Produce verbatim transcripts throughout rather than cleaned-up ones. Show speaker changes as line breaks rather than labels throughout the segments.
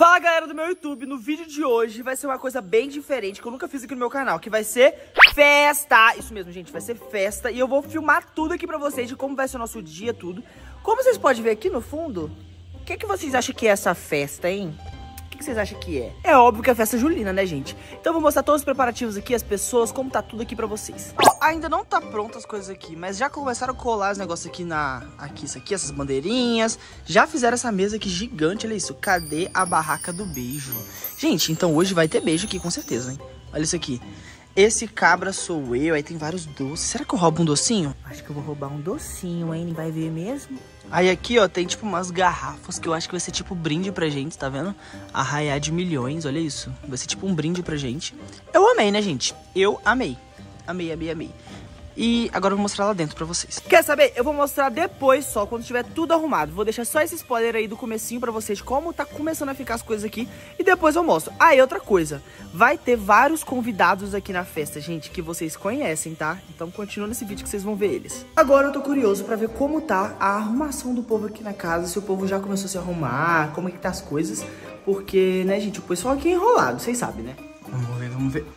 Fala galera do meu YouTube, no vídeo de hoje vai ser uma coisa bem diferente que eu nunca fiz aqui no meu canal, que vai ser festa. Isso mesmo, gente, vai ser festa e eu vou filmar tudo aqui pra vocês de como vai ser o nosso dia, tudo. Como vocês podem ver aqui no fundo, o que, que vocês acham que é essa festa, hein? O que vocês acham que é? É óbvio que é a festa julina, né, gente? Então eu vou mostrar todos os preparativos aqui, as pessoas, como tá tudo aqui pra vocês. Ó, ainda não tá pronto as coisas aqui, mas já começaram a colar os negócios aqui na... Aqui, isso aqui, essas bandeirinhas. Já fizeram essa mesa aqui gigante, olha isso. Cadê a barraca do beijo? Gente, então hoje vai ter beijo aqui, com certeza, hein? Olha isso aqui. Esse cabra sou eu, aí tem vários doces. Será que eu roubo um docinho? Acho que eu vou roubar um docinho, hein? Ele vai ver mesmo? Aí aqui, ó, tem tipo umas garrafas que eu acho que vai ser tipo brinde pra gente, tá vendo? Arraiar de milhões, olha isso. Vai ser tipo um brinde pra gente. Eu amei, né, gente? Eu amei. Amei, amei, amei. E agora eu vou mostrar lá dentro pra vocês. Quer saber? Eu vou mostrar depois só, quando tiver tudo arrumado. Vou deixar só esse spoiler aí do comecinho pra vocês, como tá começando a ficar as coisas aqui. E depois eu mostro. Ah, e outra coisa. Vai ter vários convidados aqui na festa, gente, que vocês conhecem, tá? Então continua nesse vídeo que vocês vão ver eles. Agora eu tô curioso pra ver como tá a arrumação do povo aqui na casa. Se o povo já começou a se arrumar, como é que tá as coisas. Porque, né, gente, o pessoal aqui é enrolado, vocês sabem, né? Vamos ver, vamos ver.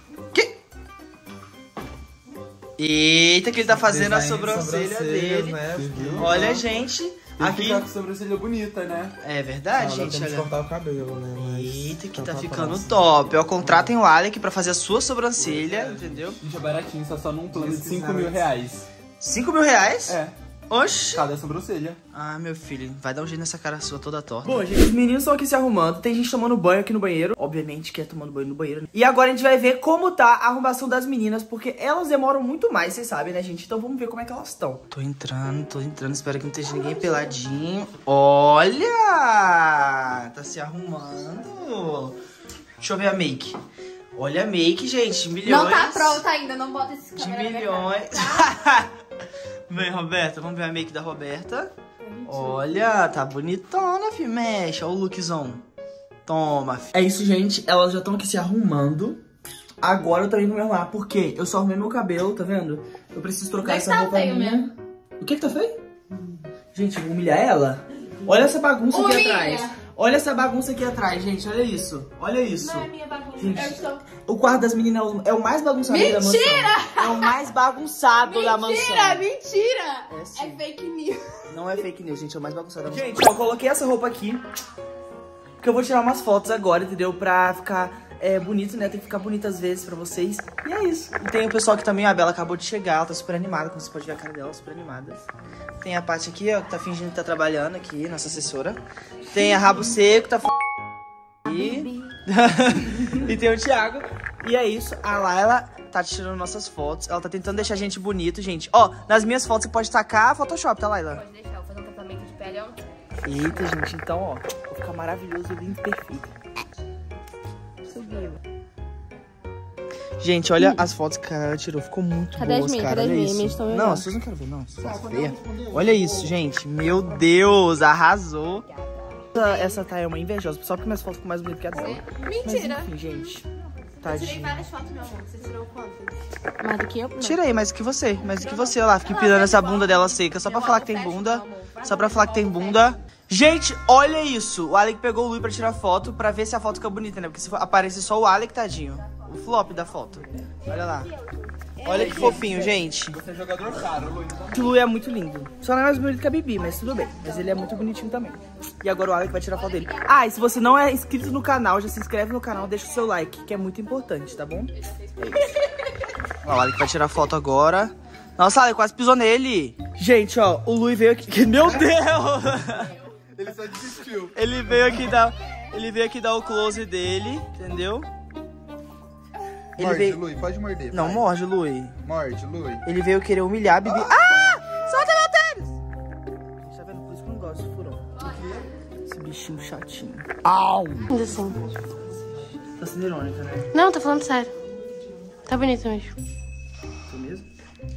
Eita, que ele tá fazendo a sobrancelha dele, né? Olha, gente, aqui...
Fica com a sobrancelha bonita, né?
É verdade,
ah,
gente, olha.
cortar o cabelo, né? Mas
eita, que tá ficando top. Ó, contratem o Alec pra fazer a sua sobrancelha, entendeu?
Gente, é baratinho, só só num plano de cinco mil reais.
cinco mil reais?
É.
Oxi.
Cada sobrancelha.
Ah, meu filho, vai dar um jeito nessa cara sua toda torta. Bom, gente, os meninos estão aqui se arrumando. Tem gente tomando banho aqui no banheiro. Obviamente que é tomando banho no banheiro, né? E agora a gente vai ver como tá a arrumação das meninas, porque elas demoram muito mais, vocês sabem, né, gente? Então vamos ver como é que elas estão. Tô entrando, tô entrando. Espero que não esteja ninguém peladinho. Olha! Tá se arrumando. Deixa eu ver a make. Olha a make, gente. Milhões.
Não tá pronta ainda, não bota esses
de milhões. Vem, Roberta, vamos ver a make da Roberta. Olha, tá bonitona, filho. Mexe, olha o lookzão. Toma, filho. É isso, gente. Elas já estão aqui se arrumando. Agora eu também vou me arrumar. Por quê? Eu só arrumei meu cabelo, tá vendo? Eu preciso trocar
Mas
essa
tá
roupa
feio
minha.
mesmo.
O que que tá feio? Hum. Gente, vou humilhar ela? Olha essa bagunça aqui
Humilha.
atrás. Olha essa bagunça aqui atrás, gente. Olha isso. Olha isso.
Não é minha bagunça.
Gente,
eu estou...
o quarto das meninas é o mais bagunçado
Mentira!
da mansão. É o mais bagunçado
mentira,
da mansão.
Mentira, mentira!
É, sim.
É fake news.
Não é fake news, gente. É o mais bagunçado da mansão. Gente, eu coloquei essa roupa aqui porque eu vou tirar umas fotos agora, entendeu? Pra ficar é, bonito, né? Tem que ficar bonito às vezes pra vocês. E é isso. E tem o pessoal aqui também. A Bela acabou de chegar. Ela tá super animada. Como você pode ver a cara dela, super animada. Tem a Paty aqui, ó, que tá fingindo que tá trabalhando aqui, nossa assessora. Tem a Rabo Seco, tá f... E... e tem o Thiago. E é isso, a Laila tá tirando nossas fotos. Ela tá tentando deixar a gente bonito, gente. Ó, nas minhas fotos você pode tacar Photoshop, tá, Laila?
Pode deixar, eu vou fazer um tratamento de pele, ó.
Eita, gente, então, ó, vou ficar maravilhoso, lindo, perfeito. Subiu. Gente, olha as fotos que ela tirou. Ficou muito
Cadê
boas,
as minhas?
cara.
Cadê
Olha
as minhas?
isso.
Minhas estão
Não, as suas não quero ver, não. As fotos feias. Olha isso, gente. Meu Deus, arrasou. Essa, essa tá é uma invejosa, só porque minhas fotos ficam mais bonitas que a dela.
Mentira.
Mas, enfim, gente.
Eu tirei
Tadinha.
várias fotos, meu amor. Você tirou quantas? Mais do que eu? Não.
Tirei, mais que você. Mais do que você, olha lá. Fica empinando essa bunda dela seca. Só pra falar que tem bunda. Só pra falar que tem bunda. Gente, olha isso. O Alec pegou o Lui pra tirar foto, pra ver se a foto fica bonita, né? Porque se aparecer só o Alec, tadinho. O flop da foto. Olha lá. Olha que fofinho, gente.
Você é jogador caro, Luiz.
O Lui é muito lindo. Só não é mais bonito que a Bibi, mas tudo bem. Mas ele é muito bonitinho também. E agora o Alec vai tirar foto dele. Ah, e se você não é inscrito no canal, já se inscreve no canal, deixa o seu like, que é muito importante, tá bom? É isso. Ó, o Alec vai tirar foto agora. Nossa, Alec quase pisou nele. Gente, ó, o Lui veio aqui. Meu Deus!
Ele só desistiu.
Ele veio aqui dar, ele veio aqui dar o close dele, entendeu? Ele
Morde,
veio...
Lui, pode morder.
Não,
vai.
morde, Lui.
Morde, Lui.
Ele veio querer humilhar a Bibi. Ah! ah! Solta meu tênis! Tá vendo? Por isso que eu não gosto de furão. Esse bichinho chatinho. Au!
Assim.
Tá sendo irônica, né?
Não, tô falando sério. Tá bonito mesmo.
Tô mesmo?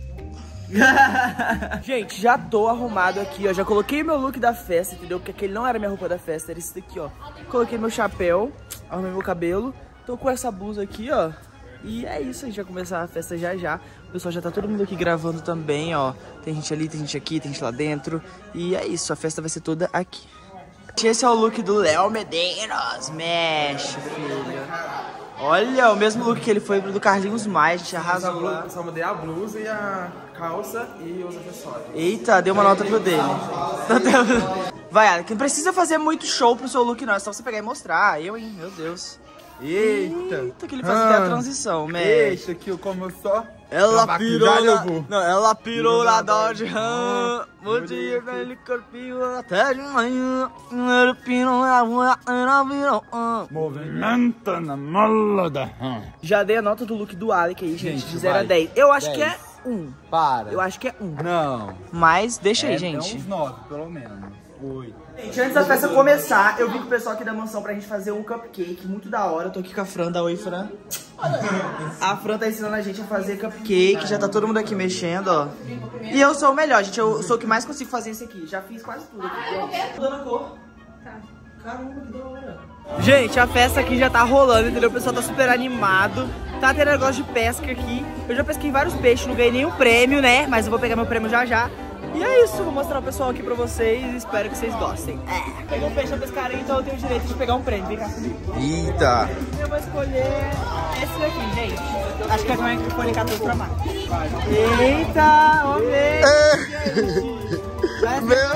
Gente, já tô arrumado aqui, ó. Já coloquei meu look da festa, entendeu? Porque aquele não era minha roupa da festa, era esse daqui, ó. Coloquei meu chapéu, arrumei meu cabelo. Tô com essa blusa aqui, ó. E é isso, a gente vai começar a festa já já. O pessoal já tá todo mundo aqui gravando também, ó. Tem gente ali, tem gente aqui, tem gente lá dentro. E é isso, a festa vai ser toda aqui. Esse é o look do Léo Medeiros. Mexe, filho. Olha, o mesmo look que ele foi do Carlinhos Maia, a gente arrasou lá.
Só mudei a blusa e a calça e os acessórios.
Eita, deu uma nota pro dele. Vai, Alec, não precisa fazer muito show pro seu look não, é só você pegar e mostrar. Eu, hein, meu Deus.
Eita.
Eita, que ele faz até a transição, mexe.
Eita, que eu como só...
Ela pirou na...
na...
Não, ela pirou na Dodge Ram. O dia velho corpinho até de manhã. Ele pirou na rua, ela virou.
Movimento na mola da Ram.
Já dei a nota do look do Alec aí, gente,
Gente,
de zero a
vai.
dez. Eu acho
dez.
que é um.
Para.
Eu acho que é um.
Não.
Mas deixa aí,
É,
gente.
É uns nove, pelo menos. Oito.
Gente, antes da festa começar, eu vim com o pessoal aqui da mansão pra gente fazer um cupcake muito da hora. Eu tô aqui com a Fran, da Oi, Fran. A Fran tá ensinando a gente a fazer cupcake, já tá todo mundo aqui mexendo, ó. E eu sou o melhor, gente, eu sou o que mais consigo fazer isso aqui. Já fiz quase tudo aqui, ó. Tô dando cor. Caramba, que da hora. Gente, a festa aqui já tá rolando, entendeu? O pessoal tá super animado. Tá tendo negócio de pesca aqui. Eu já pesquei vários peixes, não ganhei nenhum prêmio, né? Mas eu vou pegar meu prêmio já já. E é isso, vou mostrar o pessoal aqui pra vocês e espero que vocês gostem. É, peguei um peixe na pescaria, então eu tenho o direito de pegar um prêmio. Vem cá comigo.
Eita.
Eu vou escolher esse daqui, gente. Acho que é o microfone quatorze pra mais. Eita, ô bem, gente. Vai
Meu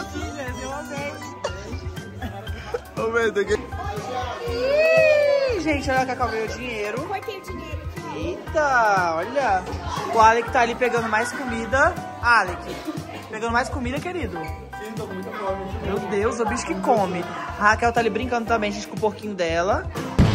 Ô,
medo aqui.
Ih, gente, olha, a Cacau ganhou dinheiro.
Cortei o dinheiro aqui.
Eita, olha. O Alec tá ali pegando mais comida. Alec, pegando mais comida, querido.
Sim, tô com muita fome.
Meu Deus, o bicho que come. A Raquel tá ali brincando também, gente, com o porquinho dela.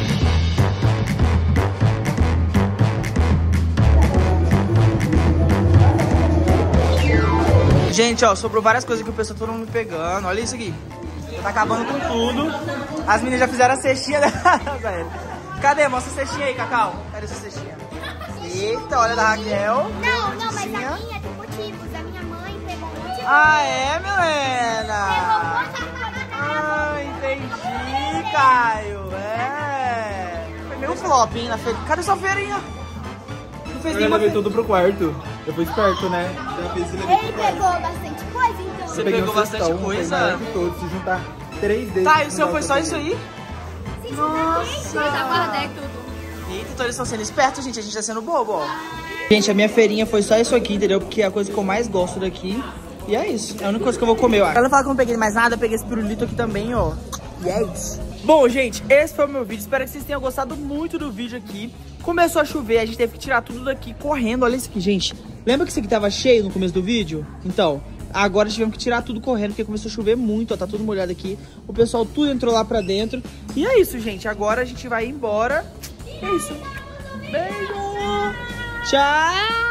Gente, ó, sobrou várias coisas que o pessoal todo mundo me pegando. Olha isso aqui. Tá acabando com tudo. As meninas já fizeram a cestinha dela, velho. Cadê? Mostra a cestinha aí, Cacau. Cadê essa cestinha? Eita, olha da Raquel.
Não, não, mas a
Cestinha.
minha tem motivos. A minha mãe pegou um monte de
Ah, é, Milena? Ah, entendi, Caio. É. Foi meio flop, hein, na feira. Cadê sua feirinha? Não fez
Eu
nenhuma
levei
fe...
tudo pro quarto. Eu fui esperto, né? Já fiz e levei
Ele
pro quarto.
pegou bastante coisa, então.
Você
Eu peguei
pegou
um
bastante
cestão,
coisa?
foi maior que todos, se juntar três deles.
Tá, e o seu foi só isso aí?
Nossa.
Guardei tudo.
Eita, então eles estão sendo espertos, gente. A gente tá sendo bobo, ó. Gente, a minha feirinha foi só isso aqui, entendeu? Porque é a coisa que eu mais gosto daqui. E é isso. É a única coisa que eu vou comer, ó. Ela fala que eu não peguei mais nada, eu peguei esse pirulito aqui também, ó. E é isso. Bom, gente, esse foi o meu vídeo. Espero que vocês tenham gostado muito do vídeo aqui. Começou a chover, a gente teve que tirar tudo daqui correndo. Olha isso aqui, gente. Lembra que isso aqui tava cheio no começo do vídeo? Então, agora tivemos que tirar tudo correndo, porque começou a chover muito, ó. Tá tudo molhado aqui. O pessoal tudo entrou lá pra dentro. E é isso, gente. Agora a gente vai embora. É isso. Beijo! Tchau!